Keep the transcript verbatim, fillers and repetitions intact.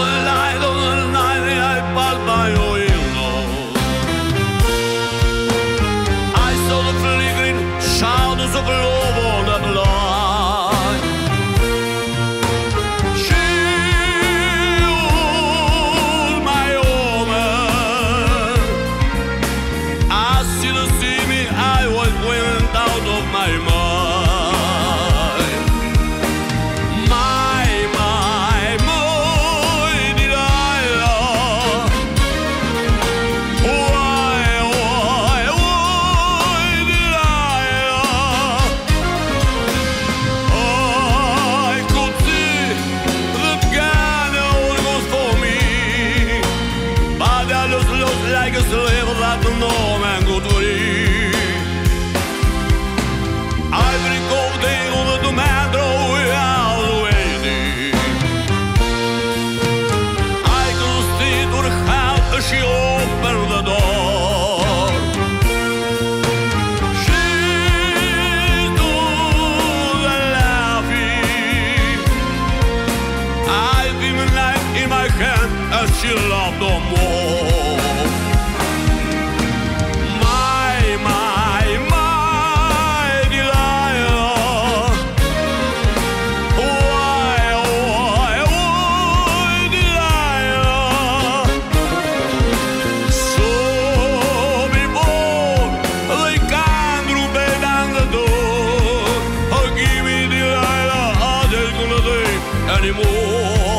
the light of the night I passed by your window. I saw the flickering shadows of love on the blind. She was my woman. As you see me, I was went out of my mind. Like a slave that no man could free. I drink all day on the demand without waiting. I could see to the house as she opened the door. She stood laughing. I feel a knife in my hand as she loved no more. Anymore.